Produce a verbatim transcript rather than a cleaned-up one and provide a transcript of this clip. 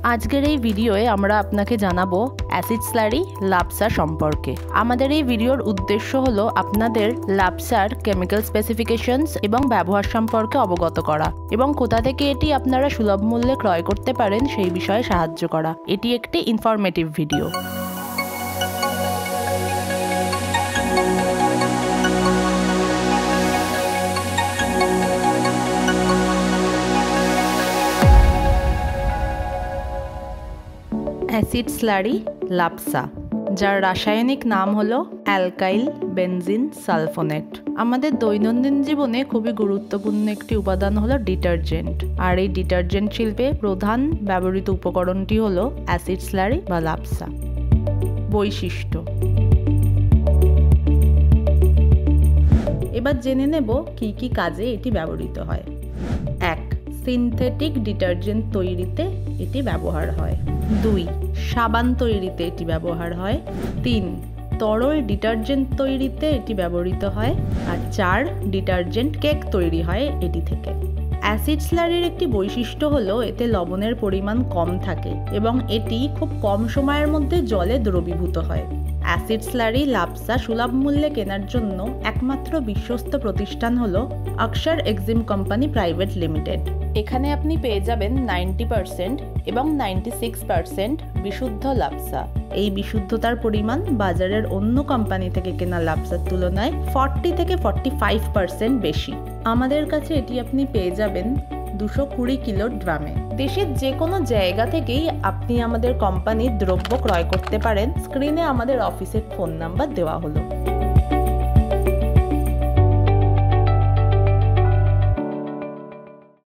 আজকের এই ভিডিওয়ে আমরা আপনাকে জানাবো অ্যাসিড স্লারি লাপসা সম্পর্কে। আমাদের এই ভিডিওর উদ্দেশ্য হলো আপনাদের লাপসার কেমিক্যাল স্পেসিফিকেশনস এবং ব্যবহার সম্পর্কে অবগত করা এবং কোথা থেকে এটি আপনারা সুলভ মূল্যে ক্রয় করতে পারেন সেই বিষয়ে সাহায্য করা। এটি একটি informative video. Acid slurry LABSA, যার রাসায়নিক নাম হলো অ্যালকাইল বেনজিন সালফোনেট। আমাদের দৈনন্দিন জীবনে খুবই গুরুত্বপূর্ণ একটি উপাদান হলো ডিটারজেন্ট, আর এই ডিটারজেন্ট শিল্পে প্রধান ব্যবহৃত উপকরণটি হলো অ্যাসিড স্লারি বা লাপসা। বৈশিষ্ট্য, এবার জেনে নেব কি কি কাজে এটি ব্যবহৃত হয়। এক, সিনথেটিক ডিটারজেন্ট তৈরিতে এটি ব্যবহার হয়। দুই, সাবান তৈরিতে এটি ব্যবহার হয়। তিন, তরল ডিটারজেন্ট তৈরিতে এটি ব্যবহৃত হয়। আর চার, ডিটারজেন্ট কেক তৈরি হয় এটি থেকে। অ্যাসিড স্লারির একটি বৈশিষ্ট্য হলো এতে লবণের পরিমাণ কম থাকে এবং এটি খুব কম সময়ের মধ্যে জলে দ্রবীভূত হয়। অ্যাসিড স্লারি লাপসা সুলভ মূল্যে কেনার জন্য একমাত্র বিশ্বস্ত প্রতিষ্ঠান হলো অক্ষর এক্সিম কোম্পানি প্রাইভেট লিমিটেড। এখানে আপনি পেয়ে যাবেন নাইনটি পার্সেন্ট এবং নাইনটি সিক্স পার্সেন্ট বিশুদ্ধ লাপসা। এই বিশুদ্ধতার পরিমাণ বাজারের অন্য কোম্পানি থেকে কেনা লাপসার তুলনায় ফর্টি থেকে ফর্টি ফাইভ পার্সেন্ট বেশি। আমাদের কাছে এটি আপনি পেয়ে যাবেন দুশো কুড়ি কিলো ড্রামে। দেশের যে কোনো জায়গা থেকেই আপনি আমাদের কোম্পানির দ্রব্য ক্রয় করতে পারেন। স্ক্রিনে আমাদের অফিসের ফোন নাম্বার দেওয়া হলো।